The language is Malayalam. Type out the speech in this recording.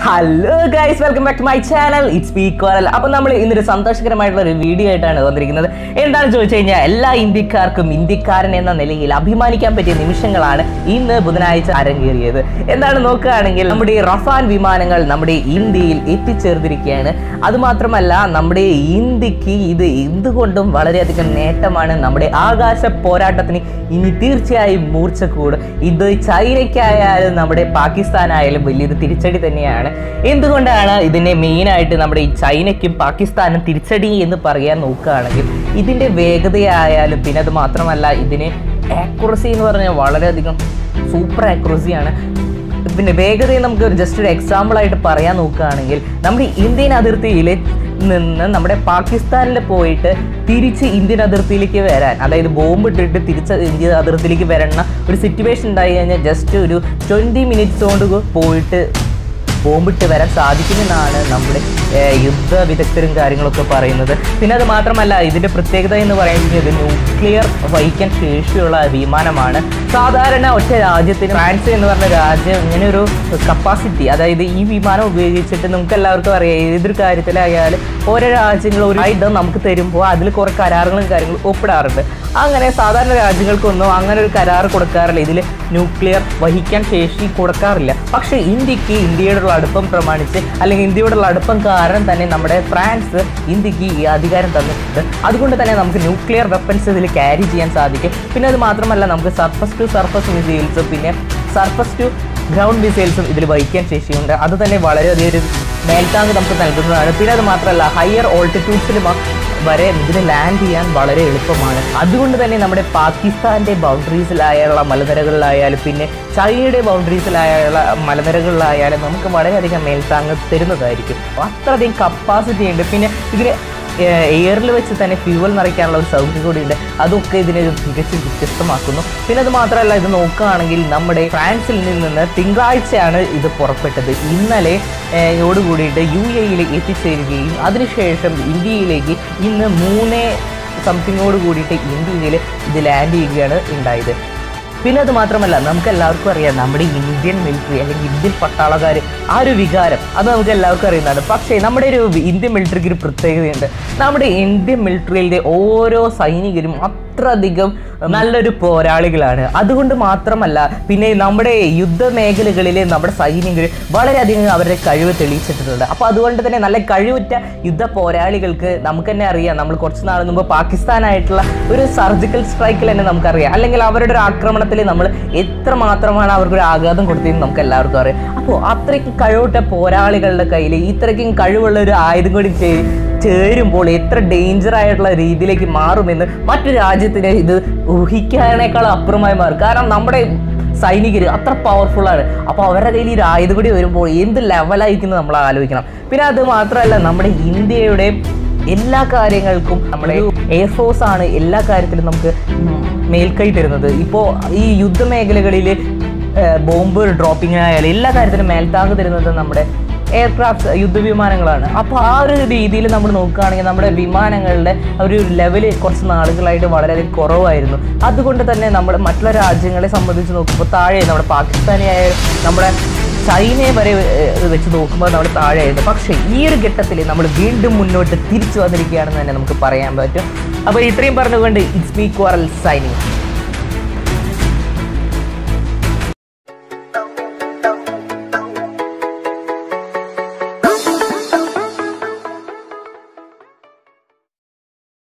Hello guys, welcome back to my channel. It's me Coral. അപ്പോൾ നമ്മൾ ഇന്നൊരു സന്തോഷകരമായിട്ടുള്ള ഒരു വീഡിയോ ആയിട്ടാണ് വന്നിരിക്കുന്നത്. എന്താണെന്ന് ചോദിച്ചു കഴിഞ്ഞാൽ എല്ലാ ഇന്ത്യക്കാർക്കും ഇന്ത്യക്കാരൻ എന്ന നിലയിൽ അഭിമാനിക്കാൻ പറ്റിയ നിമിഷങ്ങളാണ് ഇന്ന് ബുധനാഴ്ച അരങ്ങേറിയത്. എന്താണ് നോക്കുകയാണെങ്കിൽ നമ്മുടെ റഫാൽ വിമാനങ്ങൾ നമ്മുടെ ഇന്ത്യയിൽ എത്തിച്ചേർന്നിരിക്കുകയാണ്. അതുമാത്രമല്ല നമ്മുടെ ഇന്ത്യക്ക് ഇത് എന്തുകൊണ്ടും വളരെയധികം നേട്ടമാണ്. നമ്മുടെ ആകാശ പോരാട്ടത്തിന് ഇനി തീർച്ചയായും മൂർച്ച കൂടും. ഇത് ചൈനയ്ക്കായാലും നമ്മുടെ പാകിസ്ഥാനായാലും വലിയൊരു തിരിച്ചടി തന്നെയാണ്. എന്തുകൊണ്ടാണ് ഇതിനെ മെയിനായിട്ട് നമ്മുടെ ഈ ചൈനയ്ക്കും പാകിസ്ഥാനും തിരിച്ചടി എന്ന് പറയാൻ നോക്കുകയാണെങ്കിൽ ഇതിൻ്റെ വേഗതയായാലും പിന്നെ അത് മാത്രമല്ല ഇതിന് ആക്യുറസി എന്ന് പറഞ്ഞാൽ വളരെയധികം സൂപ്പർ ആക്യുറസിയാണ്. പിന്നെ വേഗതയെ നമുക്ക് ജസ്റ്റ് ഒരു എക്സാമ്പിളായിട്ട് പറയാൻ നോക്കുകയാണെങ്കിൽ നമ്മുടെ ഇന്ത്യൻ അതിർത്തിയിൽ നിന്ന് നമ്മുടെ പാകിസ്ഥാനിൽ പോയിട്ട് തിരിച്ച് ഇന്ത്യൻ അതിർത്തിയിലേക്ക് വരാൻ, അതായത് ബോംബ് ഇട്ടിട്ട് തിരിച്ച് ഇന്ത്യൻ അതിർത്തിയിലേക്ക് വരണ ഒരു സിറ്റുവേഷൻ ഉണ്ടായി കഴിഞ്ഞാൽ ജസ്റ്റ് ഒരു 20 മിനിറ്റ്സ് കൊണ്ട് പോയിട്ട് ബോംബിട്ട് വരാൻ സാധിക്കുമെന്നാണ് നമ്മുടെ യുദ്ധ വിദഗ്ധരും കാര്യങ്ങളൊക്കെ പറയുന്നത്. പിന്നെ അത് മാത്രമല്ല ഇതിൻ്റെ പ്രത്യേകത എന്ന് പറയുന്നത് ഇത് ന്യൂക്ലിയർ വഹിക്കാൻ ശേഷിയുള്ള വിമാനമാണ്. സാധാരണ ഒറ്റ രാജ്യത്തിന് ഫ്രാൻസ് എന്ന് പറഞ്ഞ രാജ്യം ഇങ്ങനെ ഒരു കപ്പാസിറ്റി, അതായത് ഈ വിമാനം ഉപയോഗിച്ചിട്ട് നമുക്ക് എല്ലാവർക്കും അറിയാം ഏതൊരു കാര്യത്തിലായാലും ഓരോ രാജ്യങ്ങൾ ഒരു ആയുധം നമുക്ക് തരുമ്പോൾ അതിൽ കുറേ കരാറുകളും കാര്യങ്ങളും ഒപ്പിടാറുണ്ട്. അങ്ങനെ സാധാരണ രാജ്യങ്ങൾക്കൊന്നും അങ്ങനെ ഒരു കരാർ കൊടുക്കാറില്ല, ഇതിൽ ന്യൂക്ലിയർ വഹിക്കാൻ ശേഷി കൊടുക്കാറില്ല. പക്ഷേ ഇന്ത്യക്ക് ഇന്ത്യയോടുള്ള അടുപ്പം പ്രമാണിച്ച് അല്ലെങ്കിൽ ഇന്ത്യയോടുള്ള അടുപ്പം കാരണം തന്നെ നമ്മുടെ ഫ്രാൻസ് ഇന്ത്യക്ക് ഈ അധികാരം തന്നിട്ടുണ്ട്. അതുകൊണ്ട് തന്നെ നമുക്ക് ന്യൂക്ലിയർ വെപ്പൺസ് ഇതിൽ ക്യാരി ചെയ്യാൻ സാധിക്കും. പിന്നെ അത് മാത്രമല്ല നമുക്ക് സർഫസ് ടു സർഫസ് മിസൈൽസും പിന്നെ സർഫസ് ടു ഗ്രൗണ്ട് മിസൈൽസും ഇതിൽ വഹിക്കാൻ ശേഷിയുണ്ട്. അത് തന്നെ വളരെയധികം ഒരു മേൽത്താങ് നമുക്ക് നൽകുന്നതാണ്. പിന്നെ അത് മാത്രമല്ല ഹയർ ഓൾട്ടിറ്റ്യൂഡ്സിൽ വരെ ഇതിന് ലാൻഡ് ചെയ്യാൻ വളരെ എളുപ്പമാണ്. അതുകൊണ്ട് തന്നെ നമ്മുടെ പാകിസ്ഥാൻ്റെ ബൗണ്ടറീസിലായുള്ള മലനിരകളിലായാലും പിന്നെ ചൈനയുടെ ബൗണ്ടറീസിലായുള്ള മലനിരകളിലായാലും നമുക്ക് വളരെയധികം മേൽത്താങ് തരുന്നതായിരിക്കും. അത്രയധികം കപ്പാസിറ്റി ഉണ്ട്. പിന്നെ ഇതിന് എയറിൽ വെച്ച് തന്നെ ഫ്യൂവൽ നിറയ്ക്കാനുള്ള ഒരു സൗകര്യം കൂടിയുണ്ട്. അതൊക്കെ ഇതിനെ തികച്ചും വ്യത്യസ്തമാക്കുന്നു. പിന്നെ അത് മാത്രമല്ല ഇത് നോക്കുകയാണെങ്കിൽ നമ്മുടെ ഫ്രാൻസിൽ നിന്ന് തിങ്കളാഴ്ചയാണ് ഇത് പുറപ്പെട്ടത്. ഇന്നലെ യോടുകൂടിയിട്ട് UAE എത്തിച്ചേരുകയും അതിനുശേഷം ഇന്ത്യയിലേക്ക് ഇന്ന് 3 സംതിങ്ങോട് കൂടിയിട്ട് ഇന്ത്യയിൽ ഇത് ലാൻഡ് ചെയ്യുകയാണ് ഉണ്ടായത്. പിന്നെ അത് മാത്രമല്ല നമുക്ക് എല്ലാവർക്കും അറിയാം നമ്മുടെ ഇന്ത്യൻ മിലിറ്ററി അല്ലെങ്കിൽ ഇന്ത്യൻ പട്ടാളക്കാർ ആ ഒരു വികാരം അത് നമുക്ക് എല്ലാവർക്കും അറിയുന്നതാണ്. പക്ഷേ നമ്മുടെ ഒരു ഇന്ത്യൻ മിലിറ്ററിക്ക് ഒരു പ്രത്യേകതയുണ്ട്. നമ്മുടെ ഇന്ത്യൻ മിലിറ്ററിയിലെ ഓരോ സൈനികരും അത്രയധികം നല്ലൊരു പോരാളികളാണ്. അതുകൊണ്ട് മാത്രമല്ല പിന്നെ നമ്മുടെ യുദ്ധമേഖലകളിലെ നമ്മുടെ സൈനികർ വളരെയധികം അവരുടെ കഴിവ് തെളിയിച്ചിട്ടുണ്ട്. അപ്പോൾ അതുകൊണ്ട് തന്നെ നല്ല കഴിവുറ്റ യുദ്ധ പോരാളികൾക്ക് നമുക്ക് തന്നെ അറിയാം. നമ്മൾ കുറച്ച് നാൾ മുമ്പ് പാകിസ്ഥാനായിട്ടുള്ള ഒരു സർജിക്കൽ സ്ട്രൈക്കിൽ തന്നെ നമുക്കറിയാം, അല്ലെങ്കിൽ അവരുടെ ഒരു ആക്രമണത്തിൽ നമ്മൾ എത്രമാത്രമാണ് അവർക്കൊരു ആഘാതം കൊടുത്തതെന്ന് നമുക്ക് എല്ലാവർക്കും അറിയാം. അപ്പോൾ അത്രയ്ക്കും കഴിവുറ്റ പോരാളികളുടെ കയ്യിൽ ഇത്രയ്ക്കും കഴിവുള്ള ഒരു ആയുധം കൂടി ചേരുമ്പോൾ എത്ര ഡേഞ്ചർ ആയിട്ടുള്ള രീതിയിലേക്ക് മാറുമെന്ന് മറ്റു രാജ്യത്തിന് ഇത് ഊഹിക്കാനേക്കാൾ അപ്പുറമായി മാറും. കാരണം നമ്മുടെ സൈനികർ അത്ര പവർഫുള്ളാണ്. അപ്പോൾ അവരുടെ കയ്യിൽ ഈ ആയുധം കൂടി വരുമ്പോൾ എന്ത് ലെവലായിരിക്കുന്നത് നമ്മൾ ആലോചിക്കണം. പിന്നെ അത് മാത്രമല്ല നമ്മുടെ ഇന്ത്യയുടെ എല്ലാ കാര്യങ്ങൾക്കും നമ്മുടെ എയർഫോഴ്സ് ആണ് എല്ലാ കാര്യത്തിലും നമുക്ക് മേൽക്കൈ തരുന്നത്. ഇപ്പോൾ ഈ യുദ്ധമേഖലകളിൽ ബോംബ് ഡ്രോപ്പിങ്ങിനായാലും എല്ലാ കാര്യത്തിലും മേൽത്താങ് തരുന്നത് നമ്മുടെ എയർക്രാഫ്റ്റ് യുദ്ധവിമാനങ്ങളാണ്. അപ്പോൾ ആ ഒരു രീതിയിൽ നമ്മൾ നോക്കുകയാണെങ്കിൽ നമ്മുടെ വിമാനങ്ങളുടെ ഒരു ലെവല് കുറച്ച് നാളുകളായിട്ട് വളരെയധികം കുറവായിരുന്നു. അതുകൊണ്ട് തന്നെ നമ്മുടെ മറ്റുള്ള രാജ്യങ്ങളെ സംബന്ധിച്ച് നോക്കുമ്പോൾ താഴെ നമ്മുടെ പാകിസ്ഥാനെ ആയാലും നമ്മുടെ ചൈനയെ വരെ വെച്ച് നോക്കുമ്പോൾ നമ്മൾ താഴെയായിരുന്നു. പക്ഷേ ഈ ഒരു ഘട്ടത്തിൽ നമ്മൾ വീണ്ടും മുന്നോട്ട് തിരിച്ചു വന്നിരിക്കുകയാണെന്ന് തന്നെ നമുക്ക് പറയാൻ പറ്റും. അപ്പോൾ ഇത്രയും പറഞ്ഞുകൊണ്ട് ഇറ്റ്സ് മീ കോറൽ സൈനിങ്.